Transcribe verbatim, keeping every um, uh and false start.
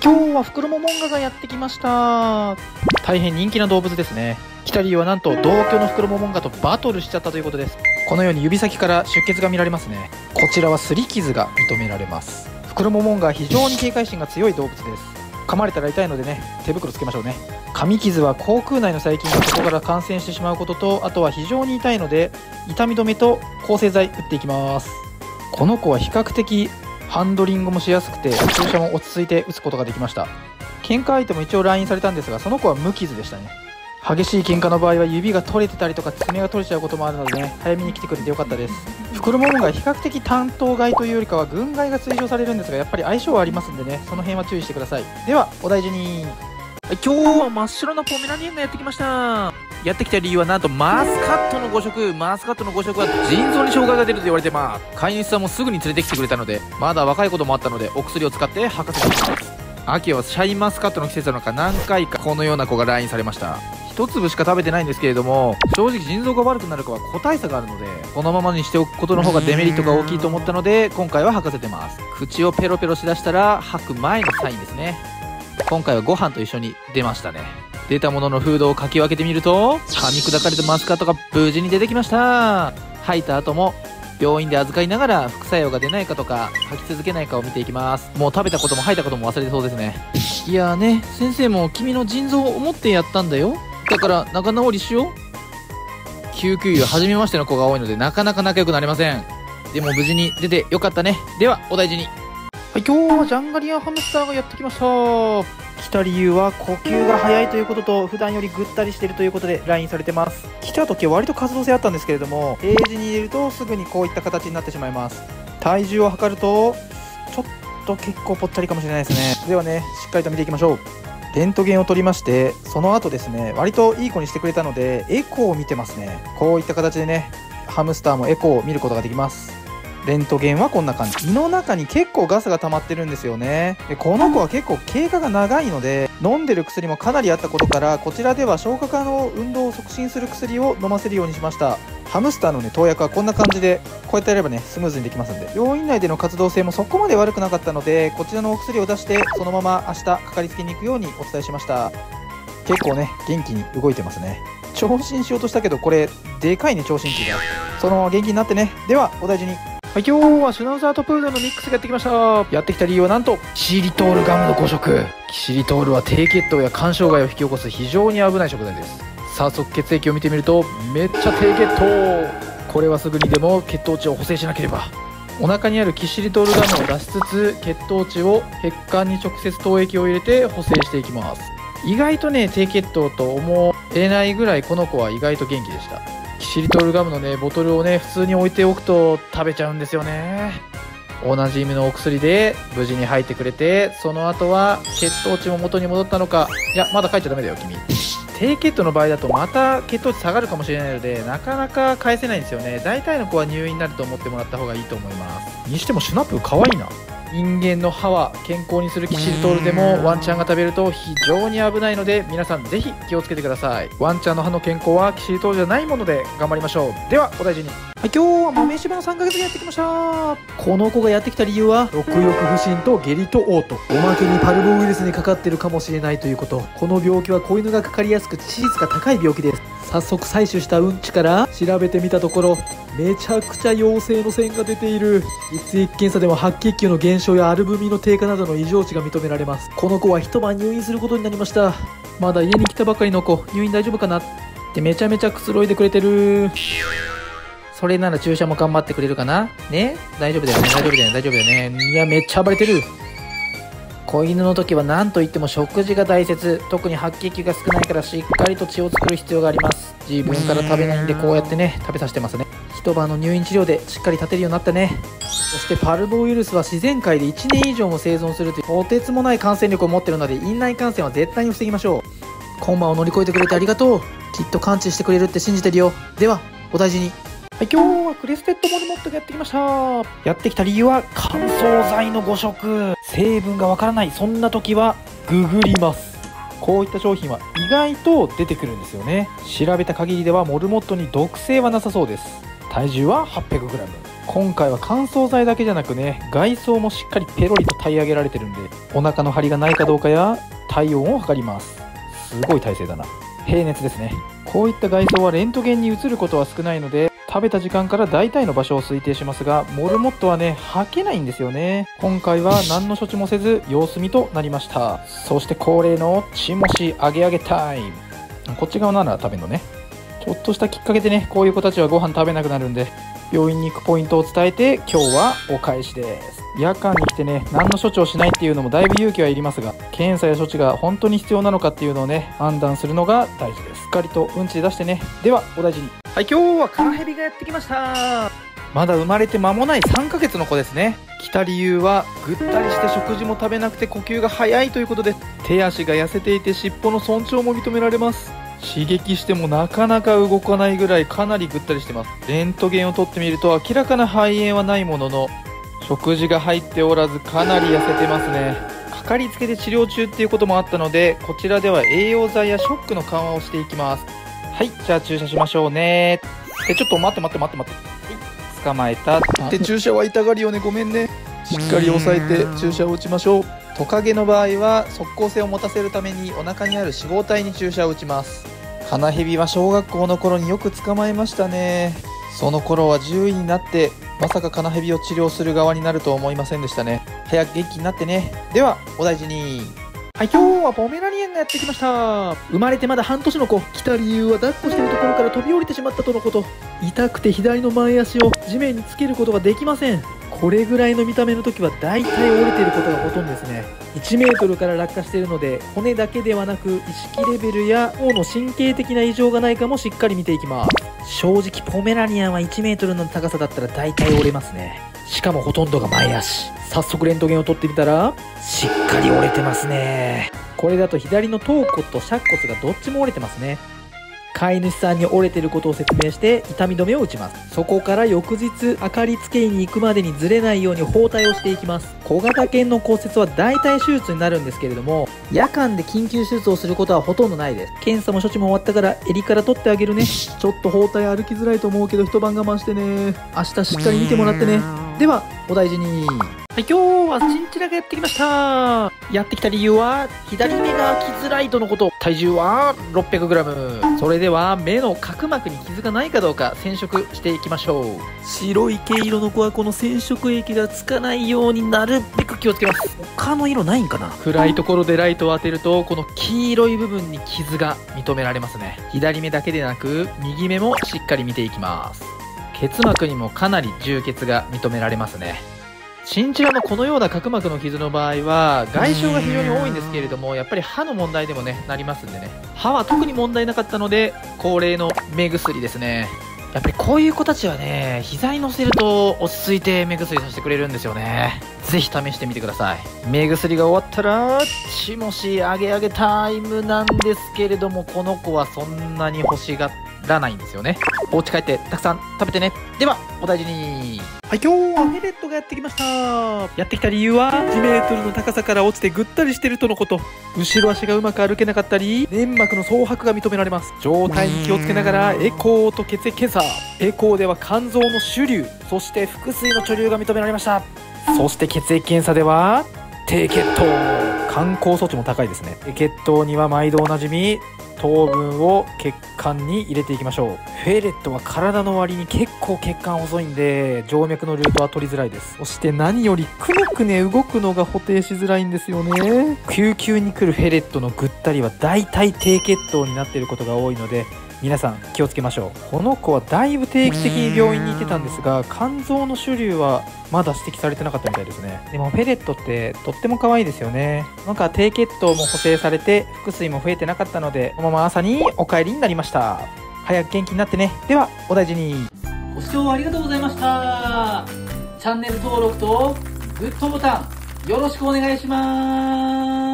今日はフクロモモンガがやってきました。大変人気な動物ですね。来た理由はなんと同居のフクロモモンガとバトルしちゃったということです。このように指先から出血が見られますね。こちらは擦り傷が認められます。フクロモモンガは非常に警戒心が強い動物です。噛まれたら痛いのでね、手袋つけましょうね。噛み傷は口腔内の細菌がそこから感染してしまうことと、あとは非常に痛いので痛み止めと抗生剤打っていきます。この子は比較的ハンドリングもしやすくて注射も落ち着いて打つことができました。喧嘩相手も一応来院されたんですが、その子は無傷でしたね。激しい喧嘩の場合は指が取れてたりとか爪が取れちゃうこともあるのでね、早めに来てくれてよかったです。フクロモモンガは比較的単頭飼いというよりかは群飼いが推奨されるんですが、やっぱり相性はありますんでね、その辺は注意してください。ではお大事に。今日は真っ白なポメラニアンがやってきました。やってきた理由はなんとマスカットのご食。マスカットのご食は腎臓に障害が出ると言われてます。飼い主さんもすぐに連れてきてくれたので、まだ若いこともあったのでお薬を使って吐かせていきます。秋はシャインマスカットの季節なのか何回かこのような子が来院されました。一粒しか食べてないんですけれども、正直腎臓が悪くなるかは個体差があるので、このままにしておくことの方がデメリットが大きいと思ったので今回は吐かせてます。口をペロペロしだしたら吐く前のサインですね。今回はご飯と一緒に出ましたね。出たもののフードをかき分けてみると、噛み砕かれたマスカットが無事に出てきました。吐いた後も病院で預かりながら副作用が出ないかとか吐き続けないかを見ていきます。もう食べたことも吐いたことも忘れてそうですね。いやーね、先生も君の腎臓を思ってやったんだよ。だから仲直りしよう。救急医は初めましての子が多いのでなかなか仲良くなれません。でも無事に出てよかったね。ではお大事に。はい、今日はジャンガリアンハムスターがやってきました。来た理由は呼吸が早いということと、普段よりぐったりしているということで来院されてます。来た時は割と活動性あったんですけれども、ケージに入れるとすぐにこういった形になってしまいます。体重を測るとちょっと結構ぽったりかもしれないですね。ではね、しっかりと見ていきましょう。レントゲンを取りまして、その後ですね、割といい子にしてくれたのでエコーを見てますね。こういった形でね、ハムスターもエコーを見ることができます。レントゲンはこんな感じ。胃の中に結構ガスが溜まってるんですよね。でこの子は結構経過が長いので、飲んでる薬もかなりあったことから、こちらでは消化管の運動を促進する薬を飲ませるようにしました。ハムスターのね、投薬はこんな感じで、こうやってやればねスムーズにできますんで、病院内での活動性もそこまで悪くなかったので、こちらのお薬を出してそのまま明日かかりつけに行くようにお伝えしました。結構ね元気に動いてますね。聴診しようとしたけど、これでかいね、聴診器が。そのまま元気になってね。ではお大事に。はい、今日はシュナウザーとプードルのミックスがやってきました。やってきた理由はなんとキシリトールガムのご食。キシリトールは低血糖や肝障害を引き起こす非常に危ない食材です。早速血液を見てみるとめっちゃ低血糖。これはすぐにでも血糖値を補正しなければ。お腹にあるキシリトールガムを出しつつ、血糖値を血管に直接投液を入れて補正していきます。意外とね低血糖と思えないぐらいこの子は意外と元気でした。キシリトールガムのねボトルをね普通に置いておくと食べちゃうんですよね。おなじみのお薬で無事に入ってくれて、その後は血糖値も元に戻ったのか。いやまだ帰っちゃダメだよ君。低血糖の場合だとまた血糖値下がるかもしれないので、なかなか返せないんですよね。大体の子は入院になると思ってもらった方がいいと思います。にしてもシュナップ可愛いな。人間の歯は健康にするキシリトールでもワンちゃんが食べると非常に危ないので、皆さんぜひ気をつけてください。ワンちゃんの歯の健康はキシリトールじゃないもので頑張りましょう。ではお大事に。はい、今日は豆柴のさんかげつがやってきました。この子がやってきた理由は食欲不振と下痢と嘔吐、おまけにパルボウイルスにかかっているかもしれないということ。この病気は子犬がかかりやすく致死率が高い病気です。早速採取したうんちから調べてみたところ、めちゃくちゃ陽性の線が出ている。血液検査でも白血球の減少やアルブミンの低下などの異常値が認められます。この子は一晩入院することになりました。まだ家に来たばかりの子、入院大丈夫かなってめちゃめちゃくつろいでくれてる。それなら注射も頑張ってくれるかなね。大丈夫だよね、大丈夫だよね、大丈夫だよね。いやめっちゃ暴れてる。子犬の時は何といっても食事が大切。特に白血球が少ないからしっかりと血を作る必要があります。自分から食べないんでこうやってね食べさせてますね。一晩の入院治療でしっかり立てるようになったね。そしてパルボウイルスは自然界でいちねん以上も生存するというとてつもない感染力を持っているので、院内感染は絶対に防ぎましょう。今晩を乗り越えてくれてありがとう。きっと完治してくれるって信じてるよ。ではお大事に。はい、今日はクレステッドモルモットがやってきました。やってきた理由は乾燥剤のご食。成分がわからない、そんな時はググります。こういった商品は意外と出てくるんですよね。調べた限りではモルモットに毒性はなさそうです。体重は はっぴゃくグラム。 今回は乾燥剤だけじゃなくね、外装もしっかりペロリと体上げられてるんで、お腹の張りがないかどうかや体温を測ります。すごい体勢だな。平熱ですね。こういった外装はレントゲンに映ることは少ないので、食べた時間から大体の場所を推定しますが、モルモットはね、吐けないんですよね。今回は何の処置もせず様子見となりました。そして恒例のチモシあげあげタイム。こっち側なら食べるのね。ちょっとしたきっかけでね、こういう子たちはご飯食べなくなるんで、病院に行くポイントを伝えて今日はお返しです。夜間に来てね、何の処置をしないっていうのもだいぶ勇気はいりますが、検査や処置が本当に必要なのかっていうのをね、判断するのが大事です。しっかりとうんちで出してね。ではお大事に。はい、今日はカナヘビがやってきました。まだ生まれて間もないさんかげつの子ですね。来た理由はぐったりして食事も食べなくて呼吸が早いということで、手足が痩せていて尻尾の尊重も認められます。刺激してもなかなか動かないぐらいかなりぐったりしてます。レントゲンを取ってみると明らかな肺炎はないものの、食事が入っておらずかなり痩せてますね。かかりつけで治療中っていうこともあったので、こちらでは栄養剤やショックの緩和をしていきます。はい、じゃあ注射しましょうね。え、ちょっと待って待って待って待って。はい、捕まえた。で、注射は痛がるよね。ごめんね。しっかり押さえて注射を打ちましょう。トカゲの場合は即効性を持たせるためにお腹にある脂肪体に注射を打ちます。カナヘビは小学校の頃によく捕まえましたね。その頃は獣医になってまさかカナヘビを治療する側になるとは思いませんでしたね。早く元気になってね。ではお大事に。はい、今日はポメラニアンがやってきました。生まれてまだ半年の子。来た理由は抱っこしているところから飛び降りてしまったとのこと。痛くて左の前足を地面につけることができません。これぐらいの見た目の時は大体折れていることがほとんどですね。いちメートルから落下しているので、骨だけではなく意識レベルや脳の神経的な異常がないかもしっかり見ていきます。正直ポメラニアンはいちメートルの高さだったら大体折れますね。しかもほとんどが前足。早速レントゲンを取ってみたらしっかり折れてますね。これだと左の頭骨と尺骨がどっちも折れてますね。飼い主さんに折れてることを説明して痛み止めを打ちます。そこから翌日かかりつけ医に行くまでにずれないように包帯をしていきます。小型犬の骨折は大体手術になるんですけれども、夜間で緊急手術をすることはほとんどないです。検査も処置も終わったから襟から取ってあげるね。ちょっと包帯歩きづらいと思うけど一晩我慢してね。明日しっかり見てもらってね。ではお大事に。はい、今日はチンチラがやってきました。やってきた理由は左目が開きづらいとのこと。体重は ろっぴゃくグラム。 それでは目の角膜に傷がないかどうか染色していきましょう。白い毛色の子はこの染色液がつかないようになるべく気をつけます。他の色ないんかな。暗いところでライトを当てるとこの黄色い部分に傷が認められますね。左目だけでなく右目もしっかり見ていきます。結膜にもかなり充血が認められますね。チンチラのこのような角膜の傷の場合は外傷が非常に多いんですけれども、やっぱり歯の問題でもねなりますんでね。歯は特に問題なかったので恒例の目薬ですね。やっぱりこういう子たちはね、膝に乗せると落ち着いて目薬させてくれるんですよね。ぜひ試してみてください。目薬が終わったらチモシあげあげタイムなんですけれども、この子はそんなに欲しがらないんですよね。お家帰ってたくさん食べてね。ではお大事に。はい、今日はフェレットがやってきました。やってきた理由はいちメートルの高さから落ちてぐったりしてるとのこと。後ろ足がうまく歩けなかったり粘膜の蒼白が認められます。状態に気をつけながらエコーと血液検査。エコーでは肝臓の主流、そして腹水の貯留が認められました。そして血液検査では低血糖、肝酵素値も高いですね。血糖には毎度おなじみ糖分を血管に入れていきましょう。フェレットは体の割に結構血管細いんで静脈のルートは取りづらいです。そして何よりくねくね動くのが補定しづらいんですよね。救急に来るフェレットのぐったりは大体低血糖になっていることが多いので皆さん気をつけましょう。この子はだいぶ定期的に病院に行ってたんですが肝臓の主流はまだ指摘されてなかったみたいですね。でもフェレットってとっても可愛いですよね。なんか低血糖も補正されて腹水も増えてなかったのでこのまま朝にお帰りになりました。早く元気になってね。ではお大事に。ご視聴ありがとうございました。チャンネル登録とグッドボタンよろしくお願いします。